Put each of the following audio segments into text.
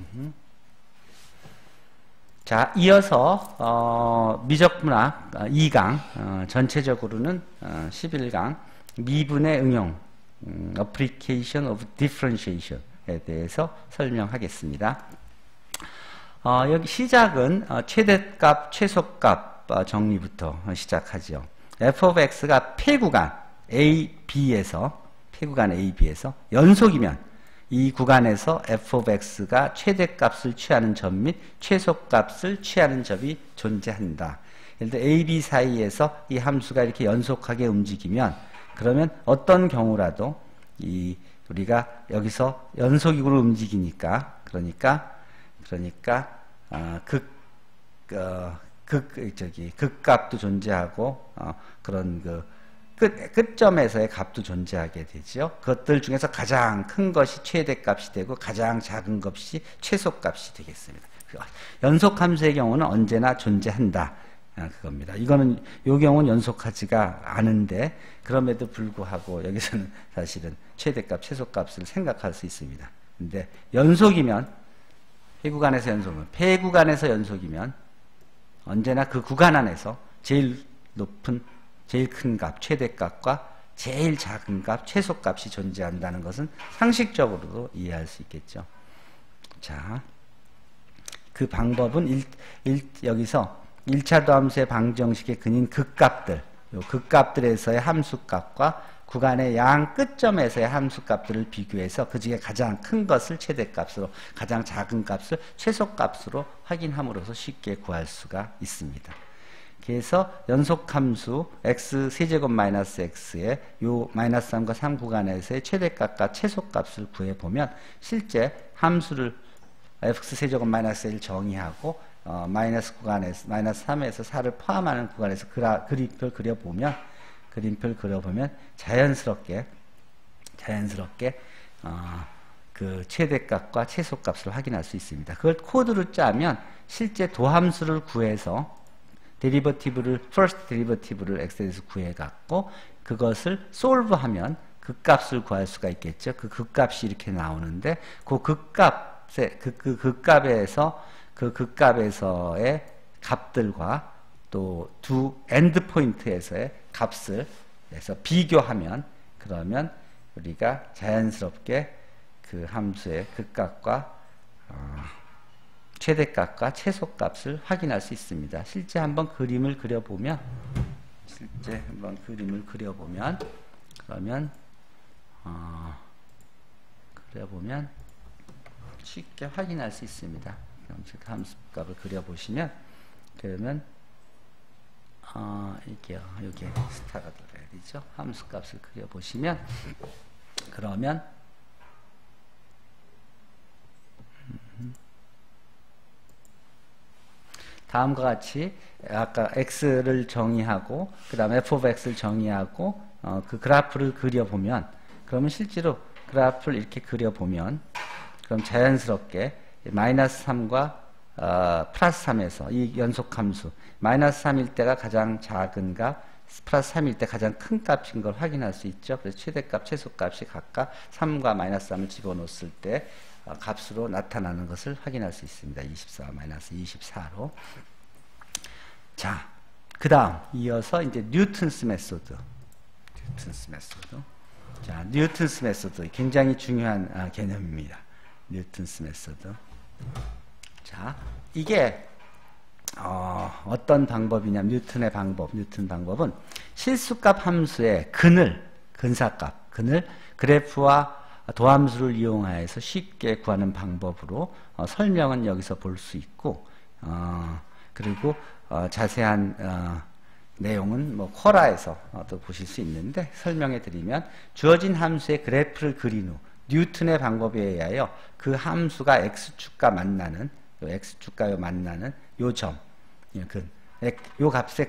자, 이어서 미적분학 2강 전체적으로는 11강 미분의 응용 Application of Differentiation에 대해서 설명하겠습니다. 여기 시작은 최대값, 최소값 정리부터 시작하죠. f of x가 폐구간 A, B에서 연속이면 이 구간에서 f of x가 최대값을 취하는 점 및 최소값을 취하는 점이 존재한다. 예를 들어 a, b 사이에서 이 함수가 이렇게 연속하게 움직이면 그러면 어떤 경우라도 우리가 여기서 연속으로 움직이니까 극값도 존재하고 그런 끝점에서의 값도 존재하게 되죠. 그것들 중에서 가장 큰 것이 최대값이 되고 가장 작은 것이 최소값이 되겠습니다. 연속함수의 경우는 언제나 존재한다. 그겁니다. 이 경우는 연속하지가 않은데 그럼에도 불구하고 여기서는 사실은 최대값, 최소값을 생각할 수 있습니다. 근데 연속이면 폐구간에서 연속이면 언제나 그 구간 안에서 제일 큰 값, 최대값과 제일 작은 값, 최소값이 존재한다는 것은 상식적으로도 이해할 수 있겠죠. 자, 그 방법은 여기서 1차 도함수의 방정식의 근인 극값들에서의 함수값과 구간의 양 끝점에서의 함수값들을 비교해서 그 중에 가장 큰 것을 최대값으로, 가장 작은 값을 최소값으로 확인함으로써 쉽게 구할 수가 있습니다. 그래서 연속함수 x 세제곱 마이너스 x의 요 마이너스 3과 3 구간에서의 최대값과 최소값을 구해보면 실제 함수를 x 세제곱 마이너스 1 정의하고 마이너스 구간에서 마이너스 3에서 4를 포함하는 구간에서 그림표를 그려보면 자연스럽게 그 최대값과 최소값을 확인할 수 있습니다. 그걸 코드로 짜면 실제 도함수를 구해서 first 데리버티브를 x에 대해서 구해갖고 그것을 솔브하면 극값을 구할 수가 있겠죠. 그 극값이 이렇게 나오는데 그 극값에서의 값들과 또 두 엔드 포인트에서의 값을 해서 비교하면 그러면 우리가 자연스럽게 그 함수의 극값과 최대값과 최소값을 확인할 수 있습니다. 실제 한번 그림을 그려보면 그러면 쉽게 확인할 수 있습니다. 함수값을 그려보시면 그러면 여기 스타가 들어가야 되죠. 함수값을 그려보시면 그러면 다음과 같이 아까 x를 정의하고 그 다음에 f of x를 정의하고 그 그래프를 그려보면 그러면 실제로 그래프를 이렇게 그려보면 그럼 자연스럽게 마이너스 3과 플러스 3에서 이 연속함수 마이너스 3일 때가 가장 작은 값, 플러스 3일 때 가장 큰 값인 걸 확인할 수 있죠. 그래서 최대값, 최소값이 각각 3과 마이너스 3을 집어넣었을 때 값으로 나타나는 것을 확인할 수 있습니다. 24 마이너스 24로. 자, 그 다음 이어서 이제 뉴턴스 메소드. 자, 뉴턴스 메소드 굉장히 중요한 개념입니다. 뉴턴스 메소드. 자, 이게 어떤 방법이냐면 뉴턴 방법은 실수값 함수의 근사값, 그래프와 도함수를 이용하여서 쉽게 구하는 방법으로 설명은 여기서 볼 수 있고 그리고 자세한 내용은 뭐 쿼라에서 또 보실 수 있는데 설명해 드리면 주어진 함수의 그래프를 그린 후 뉴턴의 방법에 의하여 그 함수가 x축과 만나는 요 점, 요 값의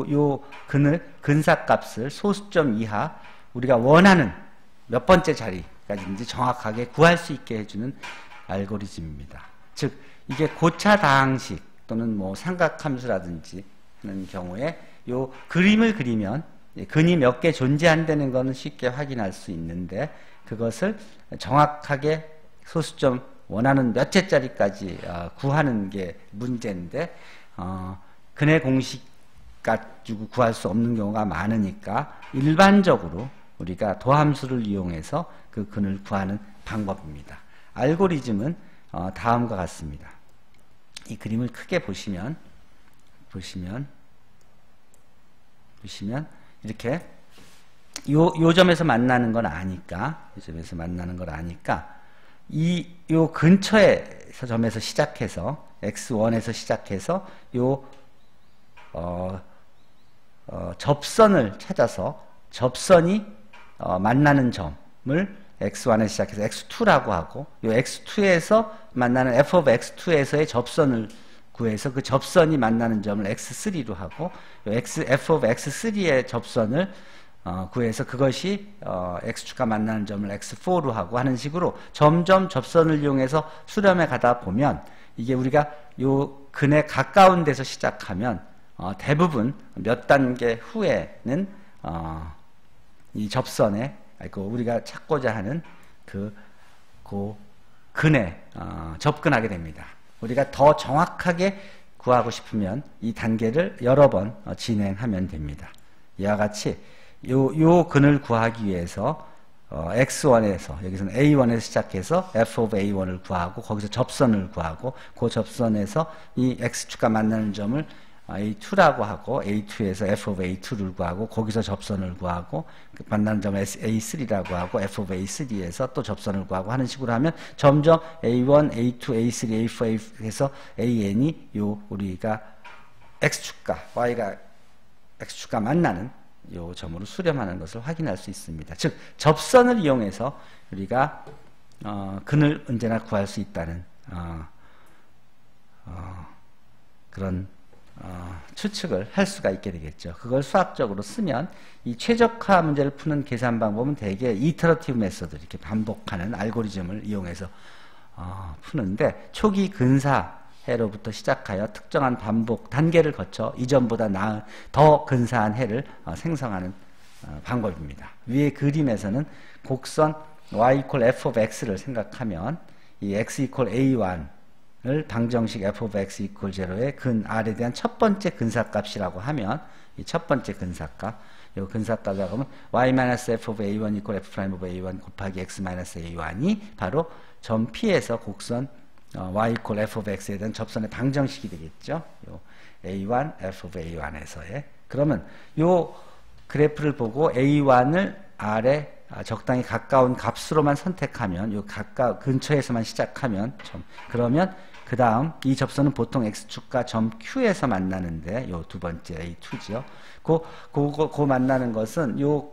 근사값을 소수점 이하 우리가 원하는 몇 번째 자리까지인지 정확하게 구할 수 있게 해주는 알고리즘입니다. 즉 이게 고차다항식 또는 뭐 삼각함수라든지 하는 경우에 요 그림을 그리면 근이 몇 개 존재한다는 것은 쉽게 확인할 수 있는데 그것을 정확하게 소수점 원하는 몇째짜리까지 구하는 게 문제인데 근의 공식 가지고 구할 수 없는 경우가 많으니까 일반적으로 우리가 도함수를 이용해서 그 근을 구하는 방법입니다. 알고리즘은 다음과 같습니다. 이 그림을 크게 보시면 이렇게 요 점에서 만나는 건 아니까 요 근처에서 점에서 시작해서 x1에서 시작해서 요 접선을 찾아서 접선이 만나는 점을 x1에서 시작해서 x2라고 하고 요 x2에서 만나는 f of x2에서의 접선을 구해서 그 접선이 만나는 점을 x3로 하고 요 f of x3의 접선을 구해서 그것이 x축과 만나는 점을 x4로 하고 하는 식으로 점점 접선을 이용해서 수렴해 가다 보면 이게 우리가 요 근에 가까운 데서 시작하면 대부분 몇 단계 후에는 이 접선에 우리가 찾고자 하는 그 근에 접근하게 됩니다. 우리가 더 정확하게 구하고 싶으면 이 단계를 여러 번 진행하면 됩니다. 이와 같이 요 근을 구하기 위해서 x1에서 여기서는 a1에서 시작해서 f of a1을 구하고 거기서 접선을 구하고 그 접선에서 이 x축과 만나는 점을 a2라고 하고 a2에서 f of a2를 구하고 거기서 접선을 구하고 만나는 점을 a3라고 하고 f of a3에서 또 접선을 구하고 하는 식으로 하면 점점 a1, a2, a3, a4 해서 an이 요 우리가 x축과 y가 x축과 만나는 요 점으로 수렴하는 것을 확인할 수 있습니다. 즉 접선을 이용해서 우리가 근을 언제나 구할 수 있다는 그런 추측을 할 수가 있게 되겠죠. 그걸 수학적으로 쓰면 이 최적화 문제를 푸는 계산 방법은 대개 이터러티브 메소드 이렇게 반복하는 알고리즘을 이용해서 푸는데 초기 근사해로부터 시작하여 특정한 반복 단계를 거쳐 이전보다 나은 더 근사한 해를 생성하는 방법입니다. 위의 그림에서는 곡선 y equal f of x를 생각하면 이 x equal a1 을 방정식 f of x equal 0의 근 r에 대한 첫 번째 근사값이라고 하면 이 첫 번째 근사값 이 근사값이라고 하면 y-f of a1 equal f prime of a1 곱하기 x-a1이 바로 점 P에서 곡선 y equal f of x에 대한 접선의 방정식이 되겠죠. 요 a1 f of a1에서의 그러면 요 그래프를 보고 a1을 r에 적당히 가까운 값으로만 선택하면 요 근처에서만 시작하면 그러면 그 다음 이 접선은 보통 x축과 점 Q에서 만나는데 요 두 번째 A2죠. 그 만나는 것은 요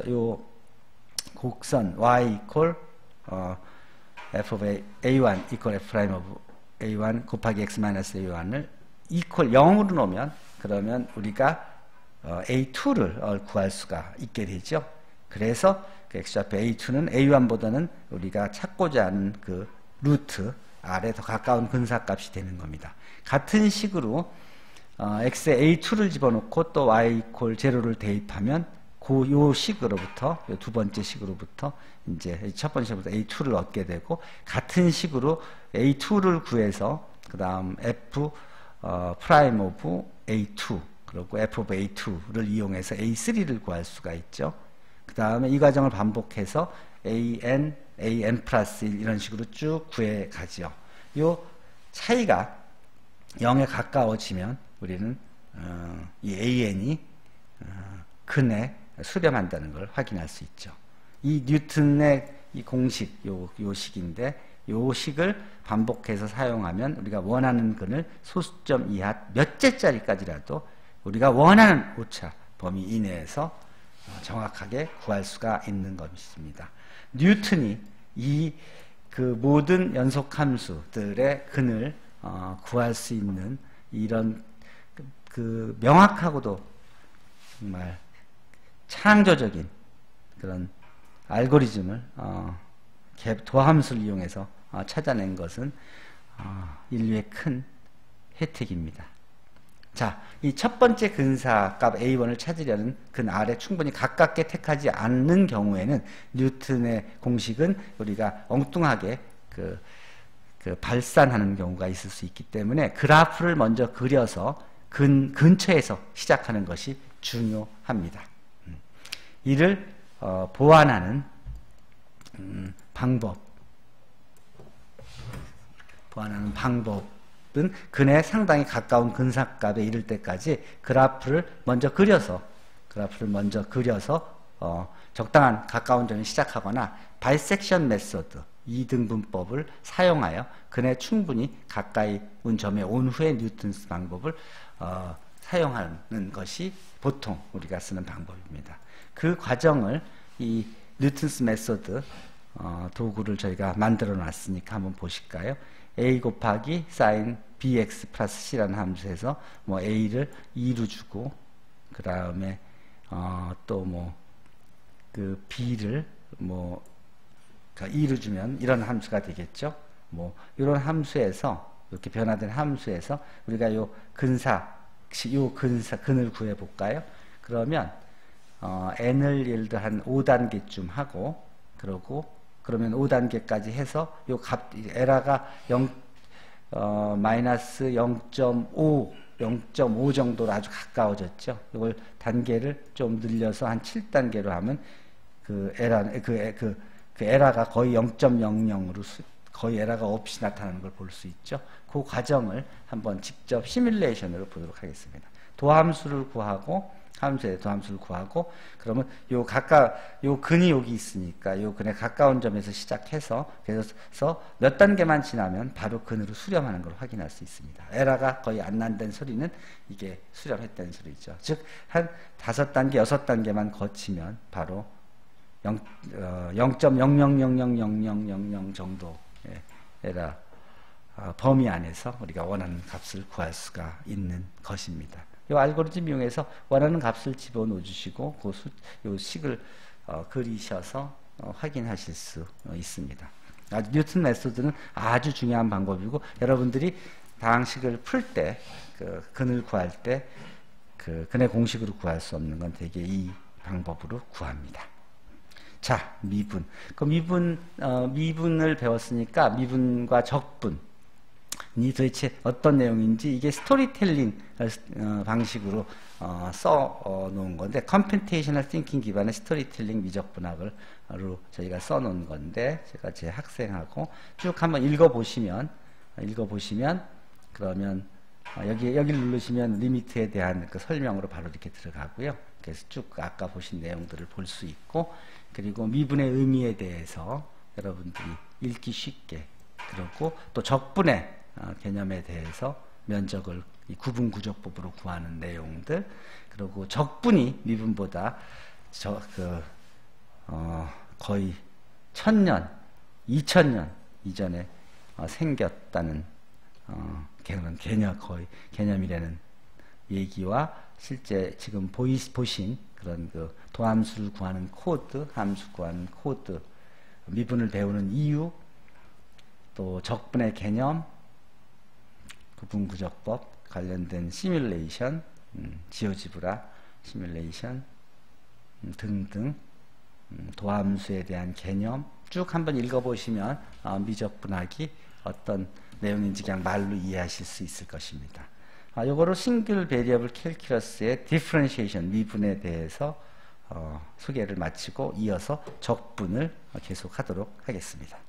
곡선 y equal f of a1 equal f prime of a1 곱하기 x 마이너스 a1을 equal 0으로 놓으면 그러면 우리가 a2를 구할 수가 있게 되죠. 그래서 그 x좌표 a2는 a1보다는 우리가 찾고자 하는 그 루트 r에 더 가까운 근사값이 되는 겁니다. 같은 식으로 x에 a2를 집어넣고 또 y equal 0를 대입하면 요 식으로부터 요 두 번째 식으로부터 이제 첫 번째 식으로부터 a2를 얻게 되고 같은 식으로 a2를 구해서 그 다음 f prime of a2 그리고 f of a2를 이용해서 a3를 구할 수가 있죠. 그 다음에 이 과정을 반복해서 an 플러스 1 이런 식으로 쭉 구해 가죠. 요 차이가 0에 가까워지면 우리는 이 an이 근에 수렴한다는 걸 확인할 수 있죠. 이 뉴턴의 이 공식 요 식인데 요 식을 반복해서 사용하면 우리가 원하는 근을 소수점 이하 몇째짜리까지라도 우리가 원하는 오차 범위 이내에서 정확하게 구할 수가 있는 것입니다. 뉴턴이 이 그 모든 연속함수들의 근을 구할 수 있는 이런 그 명확하고도 정말 창조적인 그런 알고리즘을 도함수를 이용해서 찾아낸 것은 인류의 큰 혜택입니다. 자, 이 첫 번째 근사값 A1을 찾으려는 근 R에 충분히 가깝게 택하지 않는 경우에는 뉴턴의 공식은 우리가 엉뚱하게 그 발산하는 경우가 있을 수 있기 때문에 그래프를 먼저 그려서 근처에서 시작하는 것이 중요합니다. 이를 보완하는 방법은 근에 상당히 가까운 근사값에 이를 때까지 그래프를 먼저 그려서 적당한 가까운 점에 시작하거나 바이섹션 메소드 2등분법을 사용하여 근에 충분히 가까이 온 점에 온 후에 뉴턴스 방법을 사용하는 것이 보통 우리가 쓰는 방법입니다. 그 과정을 이 뉴턴스 메소드 도구를 저희가 만들어 놨으니까 한번 보실까요? a 곱하기 sin bx 플러스 c라는 함수에서 뭐 a를 2로 주고 그 다음에 또 뭐 그 b를 뭐 2로 주면 이런 함수가 되겠죠. 뭐 이런 함수에서 이렇게 변화된 함수에서 우리가 요 근을 구해 볼까요? 그러면 n을 예를 들어 한 5단계쯤 하고 그러면 5단계까지 해서 요 값 에라가 마이너스 0.5 정도로 아주 가까워졌죠. 이걸 단계를 좀 늘려서 한 7단계로 하면 그 에라가 거의 0.00으로 거의 에라가 없이 나타나는 걸 볼 수 있죠. 그 과정을 한번 직접 시뮬레이션으로 보도록 하겠습니다. 도함수를 구하고 그러면 요 근이 여기 있으니까 요 근에 가까운 점에서 시작해서 그래서 몇 단계만 지나면 바로 근으로 수렴하는 걸 확인할 수 있습니다. 에러가 거의 안 난다는 소리는 이게 수렴했다는 소리죠. 즉 한 5단계, 6단계만 거치면 바로 0.00000000 정도 에러 범위 안에서 우리가 원하는 값을 구할 수가 있는 것입니다. 이 알고리즘 이용해서 원하는 값을 집어넣어 주시고 요 식을 그리셔서 확인하실 수 있습니다. 뉴턴 메소드는 아주 중요한 방법이고 여러분들이 다항식을 풀 때 근을 구할 때 근의 공식으로 구할 수 없는 건 대개 이 방법으로 구합니다. 자, 미분. 미분을 배웠으니까 미분과 적분 이 도대체 어떤 내용인지 이게 스토리텔링 방식으로 써 놓은 건데 컴퓨테이셔널 띵킹 기반의 스토리텔링 미적분학으로 저희가 써 놓은 건데 제가 제 학생하고 쭉 한번 읽어보시면 그러면 여기를 누르시면 리미트에 대한 그 설명으로 바로 이렇게 들어가고요. 그래서 쭉 아까 보신 내용들을 볼 수 있고 그리고 미분의 의미에 대해서 여러분들이 읽기 쉽게 그리고 또 적분의 개념에 대해서 면적을 이 구분구조법으로 구하는 내용들 그리고 적분이 미분보다 거의 1000년, 2000년 이전에 생겼다는 개념이라는 얘기와 실제 지금 보신 그런 그 도함수를 구하는 함수 구하는 코드, 미분을 배우는 이유, 또 적분의 개념, 구분구조법 관련된 시뮬레이션, 지오지브라 시뮬레이션 등등 도함수에 대한 개념 쭉 한번 읽어보시면 미적분학이 어떤 내용인지 그냥 말로 이해하실 수 있을 것입니다. 요거로 싱글 베리어블 캘큘러스의 디퍼런시에이션 미분에 대해서 소개를 마치고 이어서 적분을 계속하도록 하겠습니다.